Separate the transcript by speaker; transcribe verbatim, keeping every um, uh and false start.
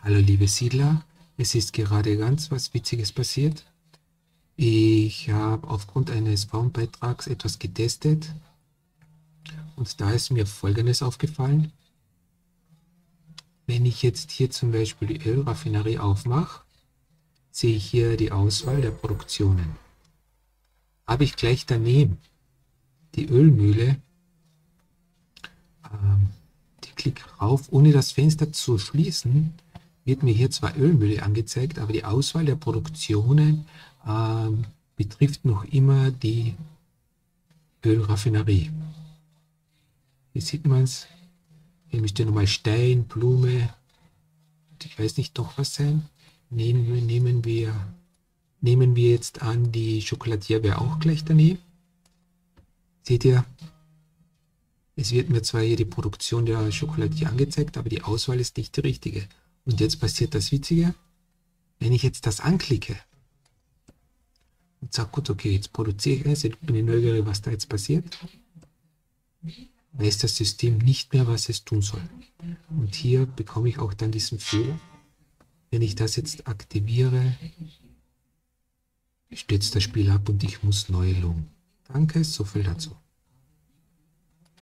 Speaker 1: Hallo liebe Siedler, es ist gerade ganz was Witziges passiert. Ich habe aufgrund eines Forenbeitrags etwas getestet und da ist mir Folgendes aufgefallen. Wenn ich jetzt hier zum Beispiel die Ölraffinerie aufmache, sehe ich hier die Auswahl der Produktionen. Habe ich gleich daneben die Ölmühle, ähm, die klicke rauf, ohne das Fenster zu schließen, wird mir hier zwar Ölmühle angezeigt, aber die Auswahl der Produktionen ähm, betrifft noch immer die Ölraffinerie. Hier sieht man es, hier müsste nochmal Stein, Blume, ich weiß nicht noch was sein. Nehmen, nehmen, wir, nehmen wir jetzt an, die Schokolatier wäre auch gleich daneben. Seht ihr, es wird mir zwar hier die Produktion der Schokolatier angezeigt, aber die Auswahl ist nicht die richtige. Und jetzt passiert das Witzige, wenn ich jetzt das anklicke und sage, gut, okay, jetzt produziere ich es, ich bin neugierig, was da jetzt passiert, weiß das System nicht mehr, was es tun soll. Und hier bekomme ich auch dann diesen Fehler. Wenn ich das jetzt aktiviere, stürzt das Spiel ab und ich muss neu loggen. Danke, so viel dazu.